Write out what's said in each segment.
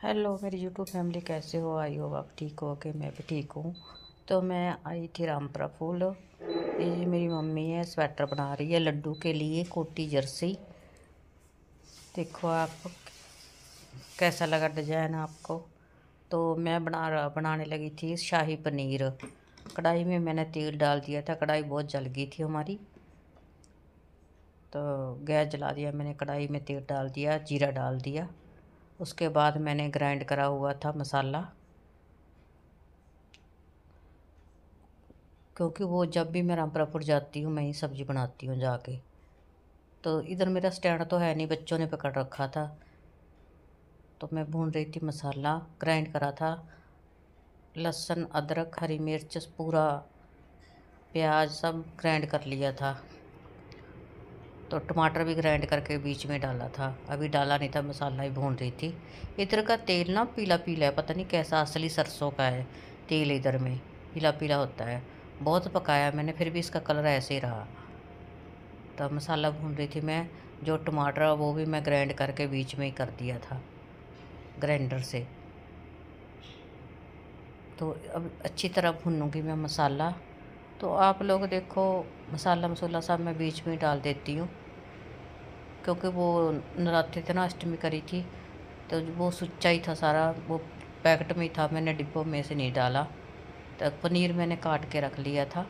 Hello मेरी YouTube family, कैसे हो? आई हो आप ठीक हो? कि मैं भी ठीक हूँ। तो मैं आई थी रामपुरा फूल। ये मेरी मम्मी है, स्वेटर बना रही है लड्डू के लिए, कोटी जर्सी। देखो आप, कैसा लगा डिजाइन आपको? तो मैं बनाने लगी थी शाही पनीर। कढ़ाई में मैंने तेल डाल दिया था, कढ़ाई बहुत जल गई थी हमारी। तो गैस जला दिया मैंने, कढ़ाई में तेल डाल दिया, जीरा डाल दिया। उसके बाद मैंने ग्राइंड करा हुआ था मसाला, क्योंकि वो जब भी मैं रामपुरापुर जाती हूँ मैं ही सब्ज़ी बनाती हूँ जाके। तो इधर मेरा स्टैंड तो है नहीं, बच्चों ने पकड़ रखा था। तो मैं भून रही थी मसाला, ग्राइंड करा था। लहसुन, अदरक, हरी मिर्च, पूरा प्याज सब ग्राइंड कर लिया था। तो टमाटर भी ग्राइंड करके बीच में डाला था, अभी डाला नहीं था, मसाला ही भून रही थी। इधर का तेल ना पीला पीला है, पता नहीं कैसा, असली सरसों का है तेल। इधर में पीला पीला होता है। बहुत पकाया मैंने, फिर भी इसका कलर ऐसे ही रहा। तो मसाला भून रही थी मैं। जो टमाटर वो भी मैं ग्राइंड करके बीच में ही कर दिया था ग्राइंडर से। तो अब अच्छी तरह भूनूंगी मैं मसाला। तो आप लोग देखो, मसाला मसाला सब मैं बीच में ही डाल देती हूँ, क्योंकि वो नवरात्रि थे ना, अष्टमी करी थी। तो वो सुच्चा ही था सारा, वो पैकेट में ही था, मैंने डिब्बों में से नहीं डाला। तो पनीर मैंने काट के रख लिया था।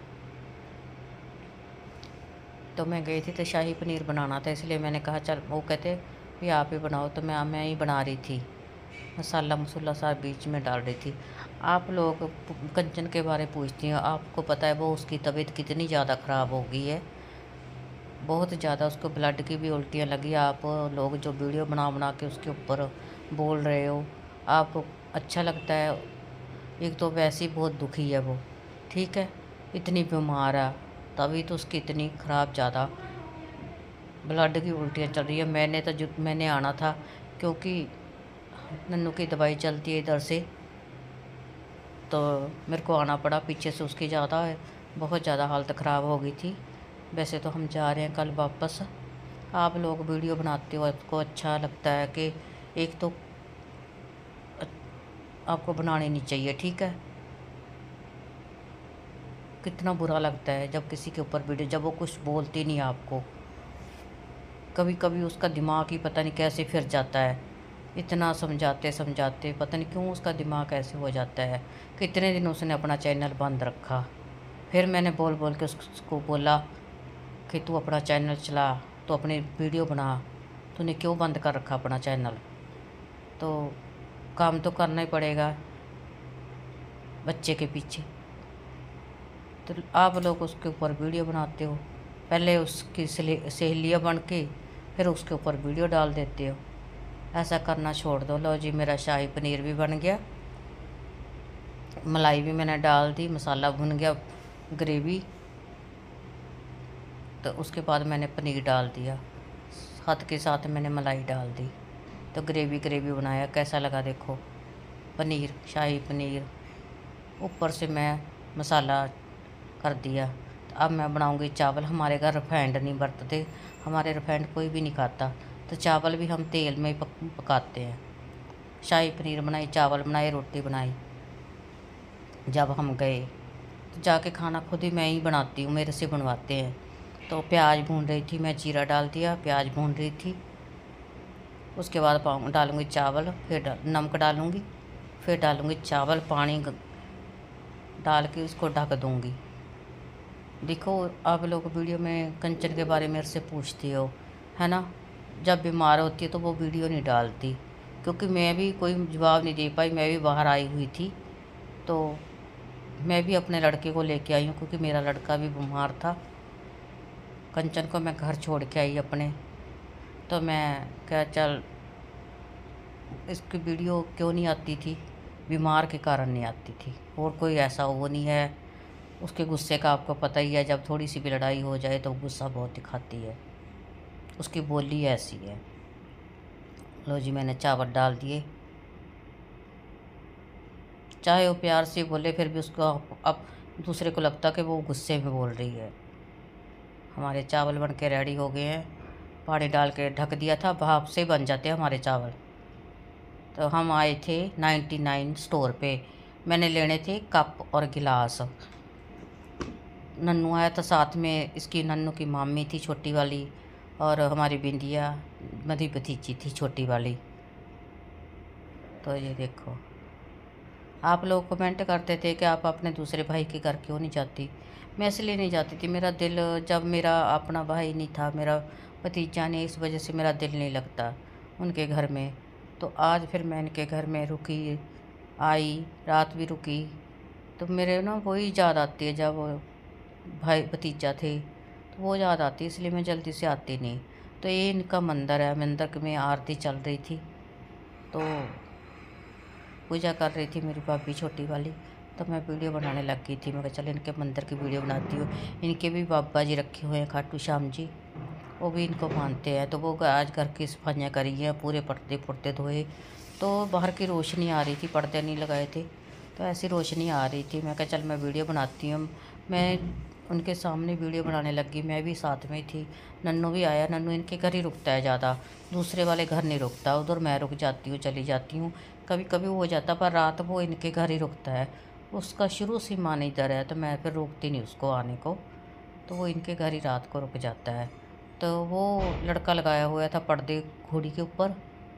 तो मैं गई थी तो शाही पनीर बनाना था, इसलिए मैंने कहा चल, वो कहते भी आप ही बनाओ, तो मैं ही बना रही थी। मसाला मसूला सारा बीच में डाल रही थी। आप लोग कंचन के बारे पूछती हैं, आपको पता है वो उसकी तबीयत कितनी ज़्यादा ख़राब हो गई है, बहुत ज़्यादा। उसको ब्लड की भी उल्टियाँ लगी। आप लोग जो वीडियो बना बना के उसके ऊपर बोल रहे हो, आपको अच्छा लगता है? एक तो वैसे ही बहुत दुखी है वो, ठीक है, इतनी बीमार है, तभी तो उसकी इतनी ख़राब ज़्यादा ब्लड की उल्टियाँ चल रही है। मैंने आना था, क्योंकि नन्नू की दवाई चलती है इधर से। तो मेरे को आना पड़ा पीछे से, उसकी ज़्यादा बहुत ज़्यादा हालत ख़राब हो गई थी। वैसे तो हम जा रहे हैं कल वापस। आप लोग वीडियो बनाते हो, आपको अच्छा लगता है कि एक तो आपको बनानी नहीं चाहिए, ठीक है। कितना बुरा लगता है जब किसी के ऊपर वीडियो, जब वो कुछ बोलती नहीं आपको। कभी कभी उसका दिमाग ही पता नहीं कैसे फिर जाता है। इतना समझाते समझाते पता नहीं क्यों उसका दिमाग ऐसे हो जाता है। कितने दिन उसने अपना चैनल बंद रखा। फिर मैंने बोल बोल के उसको बोला कि तू अपना चैनल चला, तो अपनी वीडियो बना, तूने क्यों बंद कर रखा अपना चैनल? तो काम तो करना ही पड़ेगा बच्चे के पीछे। तो आप लोग उसके ऊपर वीडियो बनाते हो, पहले उसकी सहेलियाँ बन के फिर उसके ऊपर वीडियो डाल देते हो। ऐसा करना छोड़ दो। लो जी, मेरा शाही पनीर भी बन गया, मलाई भी मैंने डाल दी, मसाला भुन गया, ग्रेवी। तो उसके बाद मैंने पनीर डाल दिया, हाथ के साथ मैंने मलाई डाल दी। तो ग्रेवी ग्रेवी बनाया, कैसा लगा देखो, पनीर, शाही पनीर। ऊपर से मैं मसाला कर दिया। तो अब मैं बनाऊंगी चावल। हमारे घर रिफाइंड नहीं बरतते, हमारे रिफाइंड कोई भी नहीं खाता। तो चावल भी हम तेल में ही पकाते हैं। शाही पनीर बनाई, चावल बनाए, रोटी बनाई। जब हम गए तो जाके खाना खुद ही मैं ही बनाती हूँ, मेरे से बनवाते हैं। तो प्याज भून रही थी मैं, जीरा डाल दिया, प्याज भून रही थी। उसके बाद डालूँगी चावल, फिर नमक डालूँगी, फिर डालूँगी चावल, पानी डाल के उसको ढक दूँगी। देखो, आप लोग वीडियो में कंचन के बारे में मेरे से पूछती हो, है ना। जब बीमार होती है तो वो वीडियो नहीं डालती, क्योंकि मैं भी कोई जवाब नहीं दे पाई, मैं भी बाहर आई हुई थी। तो मैं भी अपने लड़के को लेके आई हूँ, क्योंकि मेरा लड़का भी बीमार था। कंचन को मैं घर छोड़ के आई अपने। तो मैं क्या, चल इसकी वीडियो क्यों नहीं आती थी? बीमार के कारण नहीं आती थी, और कोई ऐसा वो नहीं है। उसके गुस्से का आपको पता ही है, जब थोड़ी सी भी लड़ाई हो जाए तो गुस्सा बहुत दिखाती है, उसकी बोली ऐसी है। लो जी, मैंने चावल डाल दिए। चाहे वो प्यार से बोले, फिर भी उसको अब दूसरे को लगता कि वो गुस्से में बोल रही है। हमारे चावल बन के रेडी हो गए हैं। पानी डाल के ढक दिया था, भाप से बन जाते हैं हमारे चावल। तो हम आए थे 99 स्टोर पे। मैंने लेने थे कप और गिलास। नन्नू आया था साथ में, इसकी नन्नू की मामी थी छोटी वाली, और हमारी बिंदिया मेरी भतीजी थी छोटी वाली। तो ये देखो, आप लोग कमेंट करते थे कि आप अपने दूसरे भाई के घर क्यों नहीं जाती। मैं इसलिए नहीं जाती थी, मेरा दिल, जब मेरा अपना भाई नहीं था, मेरा भतीजा नहीं, इस वजह से मेरा दिल नहीं लगता उनके घर में। तो आज फिर मैं इनके घर में रुकी, आई, रात भी रुकी। तो मेरे ना वही याद आती है, जब भाई भतीजा थे तो वो याद आती है, इसलिए मैं जल्दी से आती नहीं। तो ये इनका मंदिर है, मंदिर में आरती चल रही थी, तो पूजा कर रही थी मेरी भाभी छोटी वाली। तो मैं वीडियो बनाने लग गई थी। मैं कहा चल इनके मंदिर की वीडियो बनाती हूँ। इनके भी बाबा जी रखे हुए हैं, खाटू श्याम जी, वो भी इनको मानते हैं। तो वो आज घर की सफाइयाँ करी हैं, पूरे पर्दे पुर्दे धोए। तो बाहर की रोशनी आ रही थी, पर्दे नहीं लगाए थे, तो ऐसी रोशनी आ रही थी। मैं कहा चल मैं वीडियो बनाती हूँ। मैं उनके सामने वीडियो बनाने लगी, मैं भी साथ में थी। नन्नू भी आया, नन्नू इनके घर ही रुकता है ज़्यादा, दूसरे वाले घर नहीं रुकता। उधर मैं रुक जाती हूँ, चली जाती हूँ, कभी कभी वो हो जाता, पर रात वो इनके घर ही रुकता है। उसका शुरू से मन इधर है, तो मैं फिर रोकती नहीं उसको आने को, तो वो इनके घर ही रात को रुक जाता है। तो वो लड़का लगाया हुआ था पर्दे घोड़ी के ऊपर,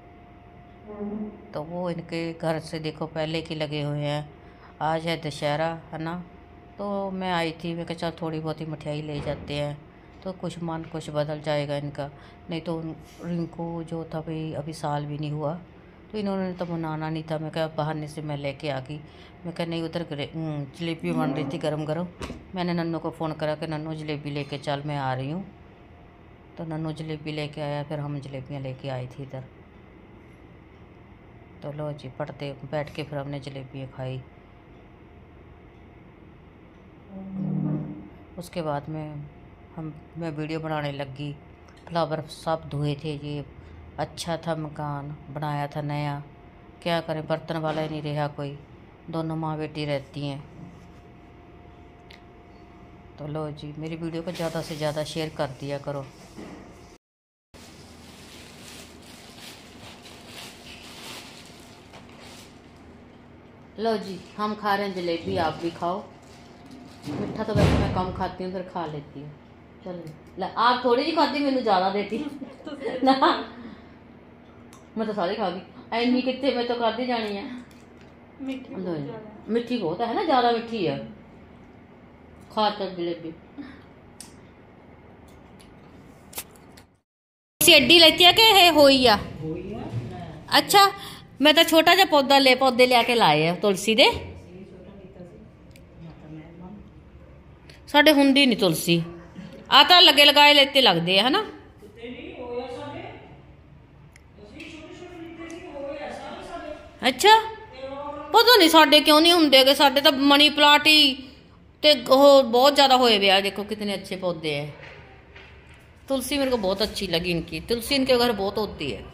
तो वो इनके घर से देखो पहले के लगे हुए हैं। आज है दशहरा, है ना, तो मैं आई थी, मैं कहा चल थोड़ी बहुत ही मिठाई ले जाते हैं, तो कुछ मन कुछ बदल जाएगा इनका। नहीं तो रिंकू जो था भाई, अभी साल भी नहीं हुआ, तो इन्होंने तो मनाना नहीं था। मैं कहा बहाने से मैं लेके आ गई। मैं कहा नहीं, उधर जलेबी बन रही थी गरम गरम। मैंने नन्नू को फ़ोन करा कि नन्नू जलेबी लेके चल, मैं आ रही हूँ। तो नन्नू जलेबी लेके आया, फिर हम जलेबियाँ लेके आई थी इधर। तो लो जी, पढ़ते बैठ के फिर हमने जलेबियाँ खाई। उसके बाद में मैं वीडियो बनाने लगी। फ्लावर सब धोए थे, ये अच्छा था मकान, बनाया था नया। क्या करें, बर्तन वाला ही नहीं रहा कोई, दोनों माँ बेटी रहती हैं। तो लो जी, मेरी वीडियो को ज़्यादा से ज़्यादा शेयर कर दिया करो। लो जी, हम खा रहे हैं जलेबी, आप भी खाओ। मिठा तो वैसे मैं कम खाती हूँ, फिर खा लेती हूँ। चलो आप थोड़ी जी खाती, मैनू ज़्यादा देती ना, मैं तो सारी खा गई। इन्नी कितने मैं तो खाती जानी है। मिठी बहुत है ना, ज़्यादा मिठी है। खा चल जलेबी। एड्डी लेती है कि होई आ? अच्छा, मैं तो छोटा जा पौधे ले आके लाए है तुलसी दे। साडे हुंदी नहीं तुलसी, आ तो लगे लगाए लेते लगते है ना। अच्छा, पता नहीं साडे क्यों नहीं होंगे, साडे तो मनी प्लाट ही ते बहुत ज्यादा होए वे। देखो कितने अच्छे पौधे हैं। तुलसी मेरे को बहुत अच्छी लगी, इनकी तुलसी इनके घर बहुत होती है।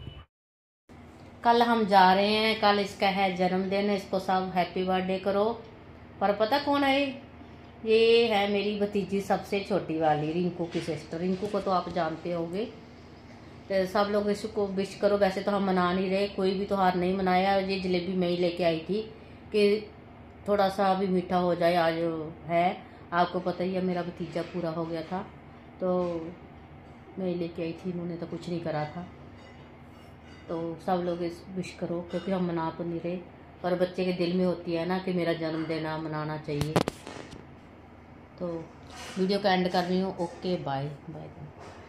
कल हम जा रहे हैं, कल इसका है जन्मदिन, इसको सब हैप्पी बर्थडे करो। पर पता कौन है ये है मेरी भतीजी सबसे छोटी वाली, रिंकू की सिस्टर। रिंकू को तो आप जानते होंगे। तो सब लोग इसको विश करो। वैसे तो हम मना नहीं रहे, कोई भी त्यौहार नहीं मनाया। ये जलेबी मैं ही लेके आई थी कि थोड़ा सा भी मीठा हो जाए। आज है, आपको पता ही है, मेरा भतीजा पूरा हो गया था, तो मैं ही लेके आई थी, इन्होंने तो कुछ नहीं करा था। तो सब लोग इस विश करो, क्योंकि हम मना तो नहीं रहे, पर बच्चे के दिल में होती है ना कि मेरा जन्मदिन मनाना चाहिए। तो वीडियो का एंड कर रही हूँ। Okay, bye bye.